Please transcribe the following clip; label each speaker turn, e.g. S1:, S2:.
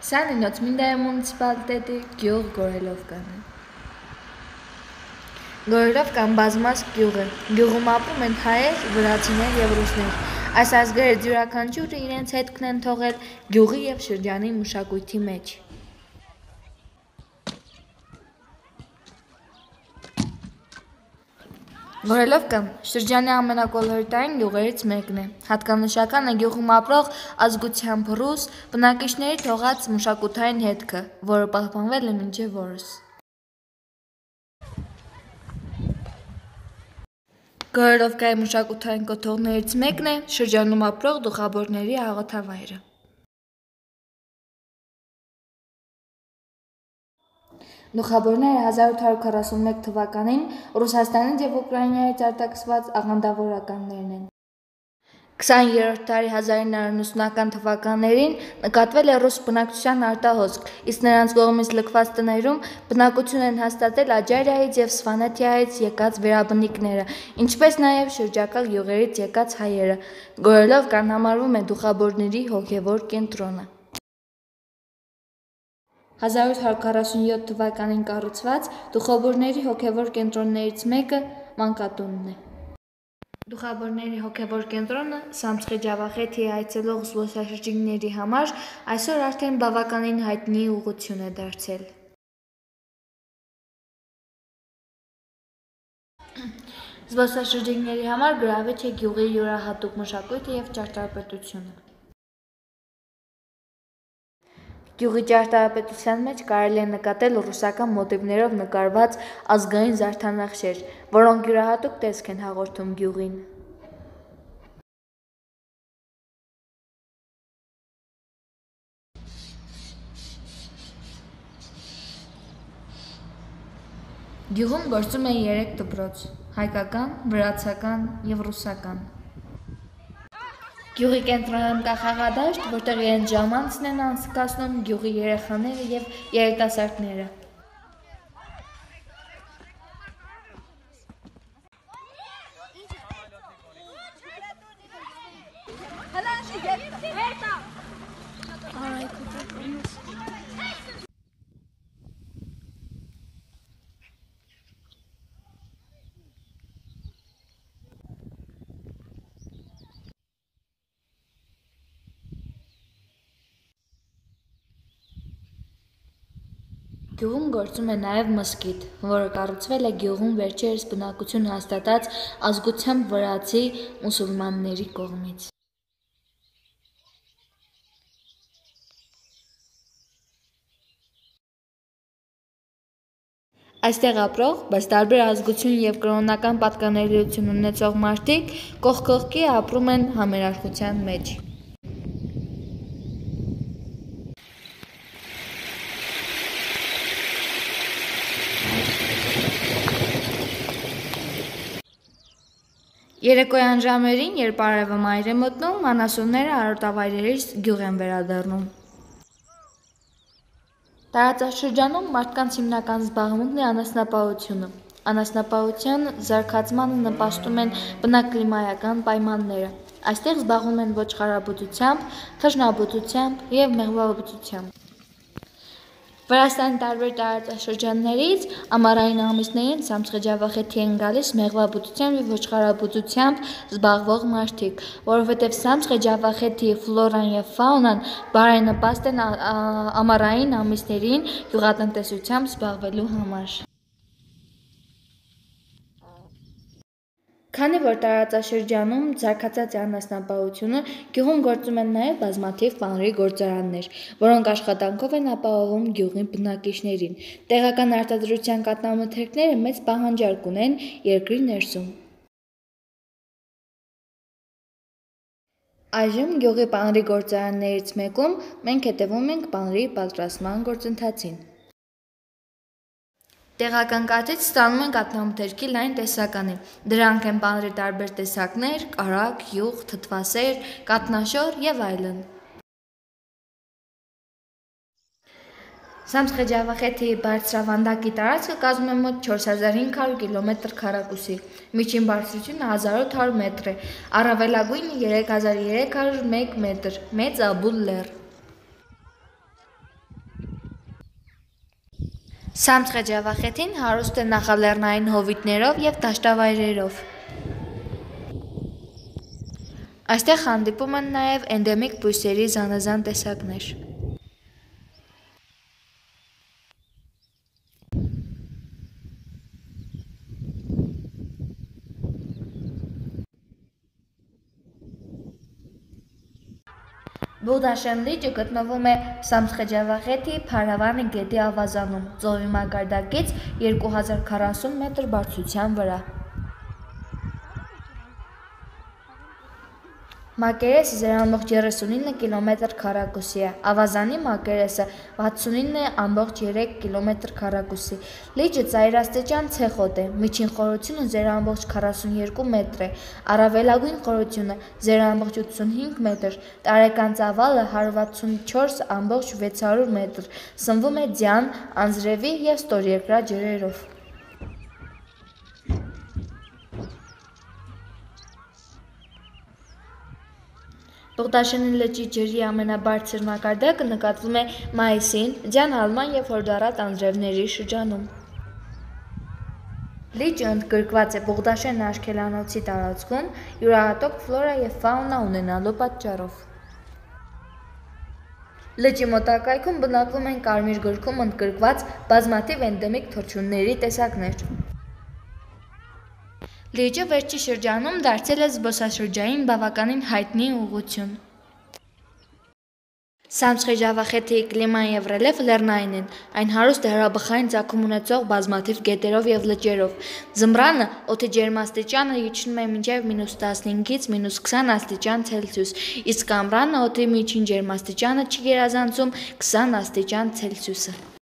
S1: 29 մունիցիպալիտետի գյուղ Գորելովկան է։ Գորելովկան բազմազգ գյուղ է։ Գյուղում ապրում են հայեր, վրացիներ և ռուսներ։ Այս ազգերը յուրաքանչյուրը իրենց հետքն են թողել գյուղի և շրջանի մշակույթի մեջ։ Գորելովկան շրջանի ամենակոլորիտային գյուղերից մեկն է։ Հատկանշական է գյուղում ապրող ազգությամբ ռուս բնակիչների թողած մշակութային հետքը, որը պահպանվել է մինչև օրս։ Գորելովկայի մշակութային կոթողներից մեկն է շրջանում ապրող դուխաբորների աղոթավայրը։ Դուխաբորները 1841 թվականին Ռուսաստանից և Ուկրաինայից արտաքսված աղանդավոր ականներն են։ 20-րդ դարի 1990-ական թվականներին նկատվել է ռուս բնակչության արտահոսք, իսկ նրանց կողմից լքված տներում բնակություն են հաստատել Աջարիայից և Սվանեթիայից եկած վերաբնիկները, ինչպես նաև շրջակա գյուղերից եկած հայերը։ Գորելովկան համարվում է դուխաբորների հոգևոր կենտրոնը։ 1847 թվականին կառուցված դուխաբորների հոգևոր կենտրոններից մեկը մանկատունն է։ Դուխաբորների հոգևոր կենտրոնը Սամցխե Ջավախեթիի այցելող զբոսաշրջիկների համար այսօր արդեն բավականին հայտնի ուղղություն է դարձել։ Զբոսաշրջիկների համար գրավիչ է գյուղի յուրահատուկ մշակույթը և ճարտարապետությունը։ Գյուղի ճարտարապետության մեջ կարելի է նկատել ռուսական մոտիվներով նկարված ազգային զարդանախշեր, որոնք յուրահատուկ տեսք են հաղորդում գյուղին։ Գյուղում գործում է 3 դպրոց՝ հայկական, վրացական և ռուսական։ Գյուղի կենտրոնում կա խաղադաշտ, որտեղ իրենց ժամանցն են անցկացնում գյուղի երեխաները և երիտասարդները։ Գյուղում գործում է նաև մզկիթ, որը կառուցվել է գյուղում վերջերս բնակություն հաստատած ազգությամբ վրացի մուսուլմանների կողմից։ Այստեղ ապրող, բայց տարբեր ազգություն և կրոնական պատկանելիություն ունեցող մարդիկ կողք կողքի ապրում են համերաշխության մեջ։ Երեկոյան ժամերին, երբ արևը մայր է մտնում, անասունները արոտավայրերից գյուղ են վերադառնում։ Տարածաշրջանում մարդկանց հիմնական զբաղմունքն է անասնապահությունը։ Անասնապահության զարգացմանը նպաստում են բնակլիմայական պայմանները։ Այստեղ զբաղվում են ոչխարաբուծությամբ, թռչնաբուծությամբ և մեղվաբուծությամբ։ Վրաստանի տարբեր տարածաշրջաններից ամառային ամիսներին Սամցխե Ջավախեթի են գալիս մեղվաբուծությամբ և ոչխարաբուծությամբ զբաղվող մարդիկ, որովհետև Սամցխե Ջավախեթի ֆլորան և ֆաունան բարենպաստ են ամառային ամիսներին գյուղատնտեսությամբ զբաղվելու համար։ Քանի որ տարածաշրջանում զարգացած է անասնապահությունը, գյուղում գործում են նաև բազմաթիվ պանրի գործարաններ, որոնք աշխատանքով են ապահովում գյուղի բնակիչներին։ Տեղական արտադրության կաթնամթերքները մեծ պահանջարկ ունեն երկրի ներսում։ Այժմ գյուղի պանրի գործարաններից մեկում մենք հետևում ենք պանրի պատրաստման գործընթացին։ Տեղական կաթից ստանում են կաթնամթերքի լայն տեսականի։ Դրանք են պանրի տարբեր տեսակներ՝ կարագ, յուղ, թթվասեր, կաթնաշոր և այլն։ Սամցխե Ջավախեթի բարձրավանդակի տարածքը կազմում է մոտ 4500 կմ քառակուսի, միջին բարձրությունը 1800 մետր է, առավելագույնը 3301 մետր, մեծ Աբուլ լեռ։ Սամցխե հարուստ է նախալեռնային հովիտներով և դաշտավայրերով։ Այստեղ հանդիպում են նաև էնդեմիկ բույսերի զանազան տեսակներ։ Բուղդաշեն լիճը գտնվում է Սամցխե Փարավանի գետի ավազանում, ծովի մակարդակից 2040 մետր բարձրության վրա։ Մակերեսը 0.39 կիլոմետր քառակուսի է, ավազանի մակերեսը 69.3 կիլոմետր քառակուսի։ Լիճը ծայրաստիճան ցեխոտ է, միջին խորությունը 0.42 մետր է, առավելագույն խորությունը 0.85 մետր, տարեկան ծավալը 164.600 մետր, սնվում է ձյան, անձրևի և ստորերկրա ջրերով։ Բուղդաշենի լճի ջրի ամենաբարձր մակարդակը նկատվում է մայիսին, ձյան հալման և հորդառատ անձրևների շրջանում։ Լիճը ընդգրկված է Բուղդաշեն աշկելանոցի տարածքում, յուրահատուկ ֆլորա և ֆաունա ունենալու պատճառով։ Լճի մոտակայքում բնակվում են Կարմիր գրքում ընդգրկված բազմաթիվ էնդեմիկ թռչունների տեսակներ։ Լիճը վերջի շրջանում դարձել է զբոսաշրջային բավականին հայտնի ուղղություն։ Սամցխե կլիման և ռելիեֆը լեռնային են, այն հարուստ է հրաբխային ծագում ունեցող բազմաթիվ գետերով և լճերով։ Ձմռանը օդի ջերմաստիճանը իջնում է մինչև -15-ից -20 աստիճան Ցելսիուս, իսկ ամռանը օդի միջին ջերմաստիճանը չի գերազանցում 20 աստիճան Ցելսիուսը։